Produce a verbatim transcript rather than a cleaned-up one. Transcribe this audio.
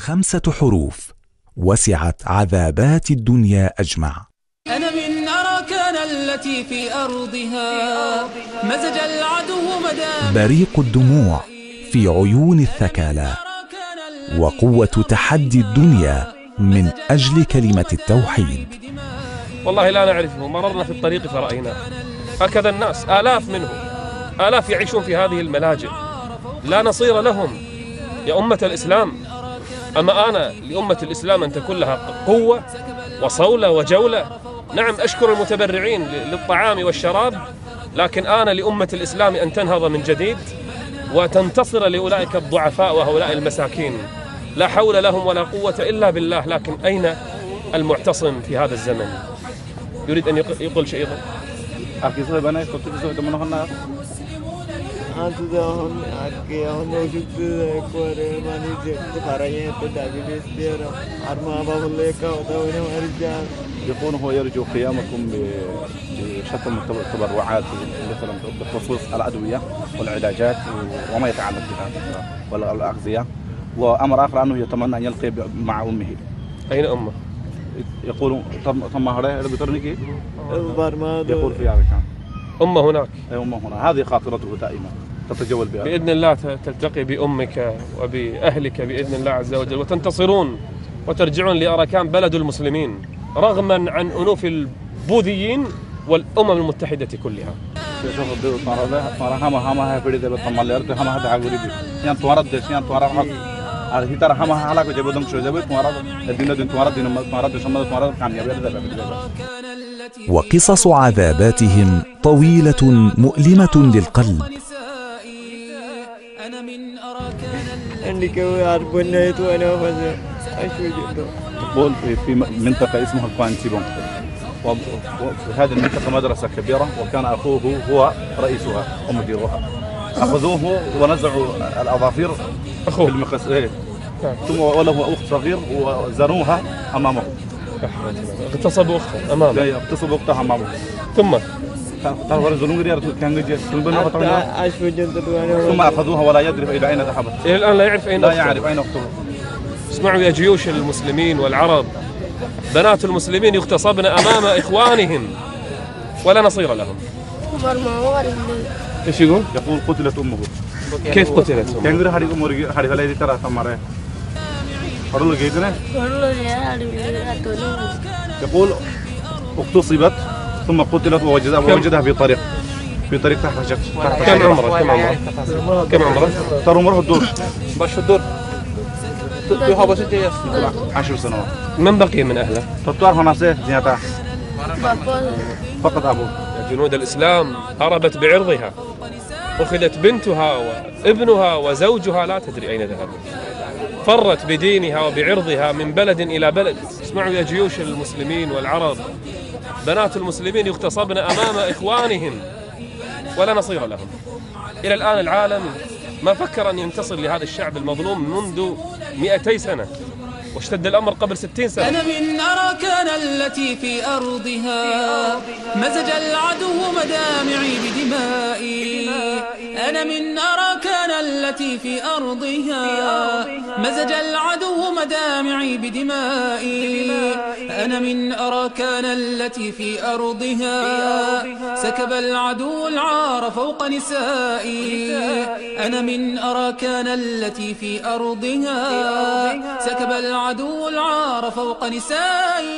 خمسة حروف وسعت عذابات الدنيا أجمع. أنا من أراكان التي في أرضها مزج العدو مدام بريق الدموع في عيون الثكالى، وقوة تحدي الدنيا من أجل كلمة التوحيد. والله لا نعرفه، مررنا في الطريق فرأيناه، هكذا الناس آلاف منهم، آلاف يعيشون في هذه الملاجئ، لا نصير لهم يا أمة الإسلام. أما أنا لأمة الإسلام أن تكون لها قوة وصولة وجولة. نعم أشكر المتبرعين للطعام والشراب، لكن أنا لأمة الإسلام أن تنهض من جديد وتنتصر لأولئك الضعفاء وهؤلاء المساكين. لا حول لهم ولا قوة إلا بالله، لكن أين المعتصم في هذا الزمن؟ يريد أن يقول شيء أيضا. يقول هو يرجو قيامكم بشتى التبرعات مثلا بخصوص الأدوية والعلاجات وما يتعلق بها والأغذية، وأمر آخر أنه يتمنى أن يلقي مع أمه. أين أمه؟ يقول ثم هذا بترنيكي يقول في هذا كان أمه هناك. أي أمه هنا، هذه خاطرته دائما تتجول بها. بإذن الله تلتقي بأمك وبأهلك بإذن الله عز وجل، وتنتصرون وترجعون لأراكان بلد المسلمين رغما عن أنوف البوذيين والأمم المتحدة كلها. وقصص عذاباتهم طويلة مؤلمة للقلب. تقول في منطقة اسمها الكوانتيبون، وفي هذه المنطقة مدرسة كبيرة، وكان أخوه هو رئيسها ومديرها. أخذوه ونزعوا الأظافير أخوه بالمقص إيه، ثم وله أخت صغير وزنوها أمامه. اغتصبوا أخته أمامه. لا اغتصبوا أختها أمامه. ثم ثم أخذوها ولا يدري إلى أين ذهبت. إلى الآن لا يعرف أين لا يعرف أين أخته. اسمعوا يا جيوش المسلمين والعرب، بنات المسلمين يغتصبن أمام إخوانهم ولا نصير لهم. إيش يقول؟ يقول قتلت أمه. كيف قتلت أمه؟ كان غير هذه أمور هذه فلا ترى ثمرة. هرول جيدنا. يقول اغتصبت ثم قتلت ووجدها ووجدها في طريق في طريق تحت شجرة. كم عمره؟ كم عمره؟ كم عمره؟ ترى عمره الدور. باش الدور. عشر سنوات. من بقي من أهله؟ تطار هنا سه زيادة. فقط أبوه. يا جنود الإسلام هربت بعرضها، أخذت بنتها وابنها وزوجها لا تدري أين ذهبوا، فرت بدينها وبعرضها من بلد إلى بلد. اسمعوا يا جيوش المسلمين والعرب، بنات المسلمين يغتصبن أمام إخوانهم ولا نصير لهم. إلى الآن العالم ما فكر أن ينتصر لهذا الشعب المظلوم منذ مئتي سنة، واشتد الأمر قبل ستين سنة. أنا من أراكان التي في أرضها مزج العدو مدامعي بدمائي. أنا من أراكان التي في أرضها مزج العدو مدامعي بدمائي. أنا من أراكان التي في أرضها سكب العدو العار فوق نسائي. أنا من أراكان التي في أرضها سكب العدو العار فوق نسائي.